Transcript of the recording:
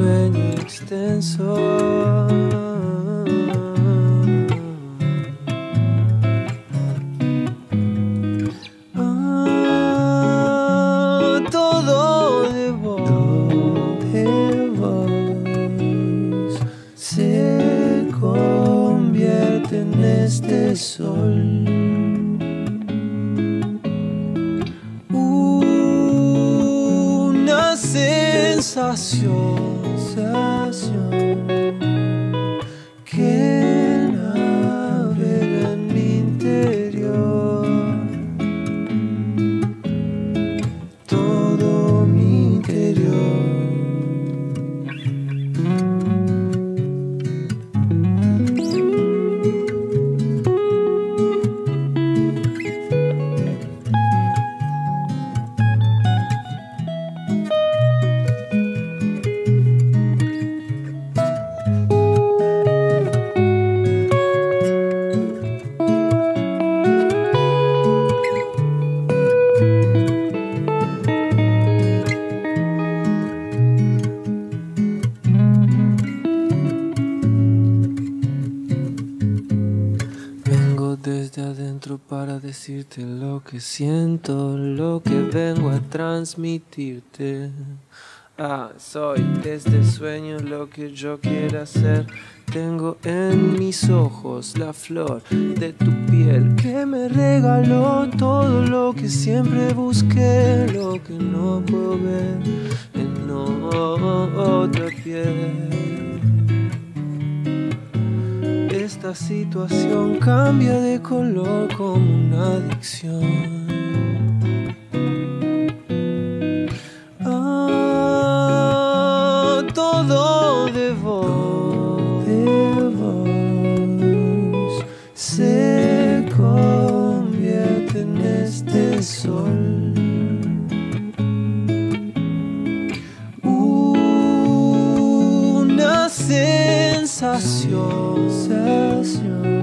sueño extenso. Todo de vos se convierte en este sol. Una sensación que navega en mi interior. Todo mi interior. Desde adentro para decirte lo que siento, lo que vengo a transmitirte. Soy desde el sueño lo que yo quiera ser. Tengo en mis ojos la flor de tu piel que me regaló todo lo que siempre busqué, lo que no puedo ver en otra piel. Esta situación cambia de color como una adicción. Todo de vos se convierte en este sol. Una sensación